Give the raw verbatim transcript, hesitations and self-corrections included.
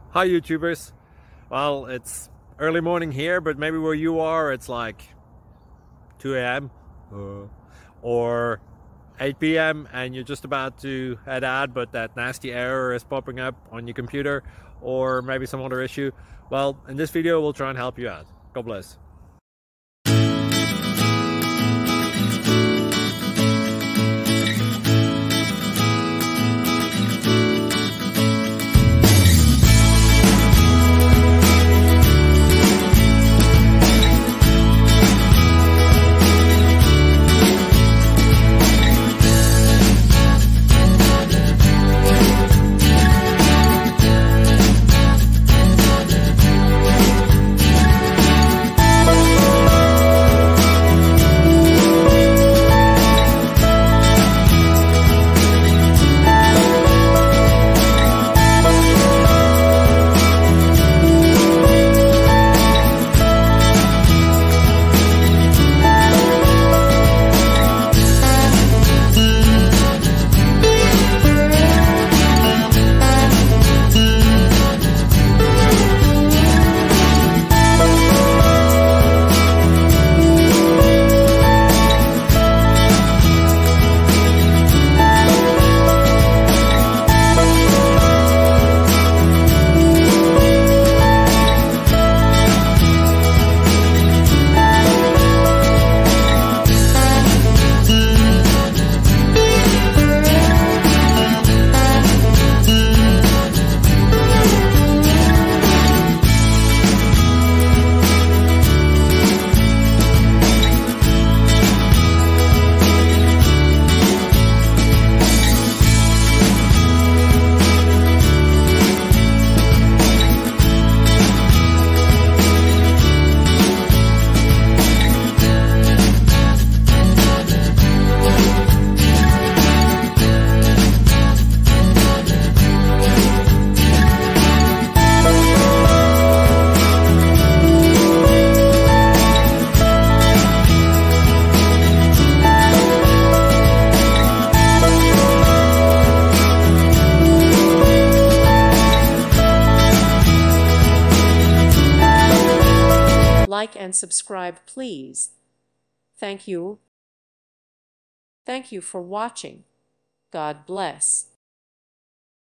Hi YouTubers. Well, it's early morning here, but maybe where you are it's like two A M uh, or eight P M and you're just about to head out, but that nasty error is popping up on your computer, or maybe some other issue. Well, in this video we'll try and help you out. God bless. Like and subscribe, please. Thank you. Thank you for watching. God bless.